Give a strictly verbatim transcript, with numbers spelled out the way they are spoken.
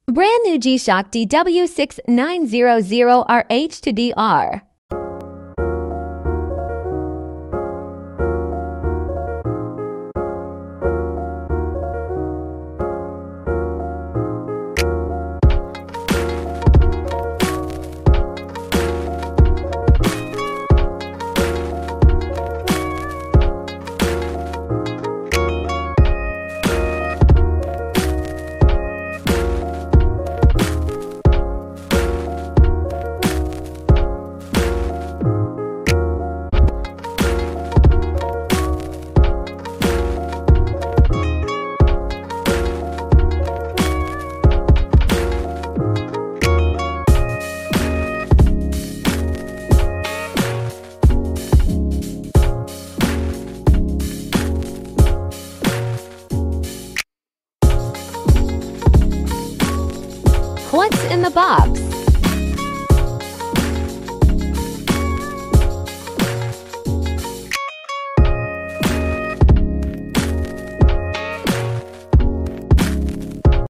Brand new G-Shock D W six nine zero zero R H two D R. What's in the box?